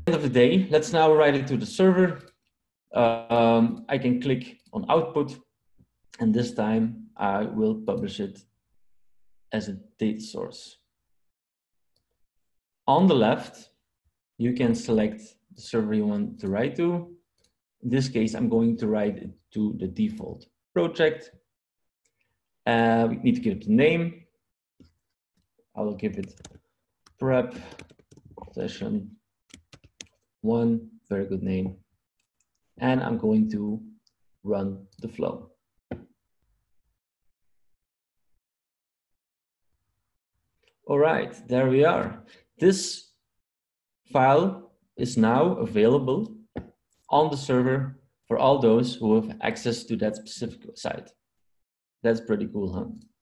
of the day, let's now write it to the server. I can click on output, and this time I will publish it as a data source. On the left, you can select the server you want to write to. In this case, I'm going to write it to the default project. We need to give it a name. I will give it prep session 1, very good name. And I'm going to run the flow. All right, there we are. This file is now available on the server for all those who have access to that specific site. That's pretty cool, huh?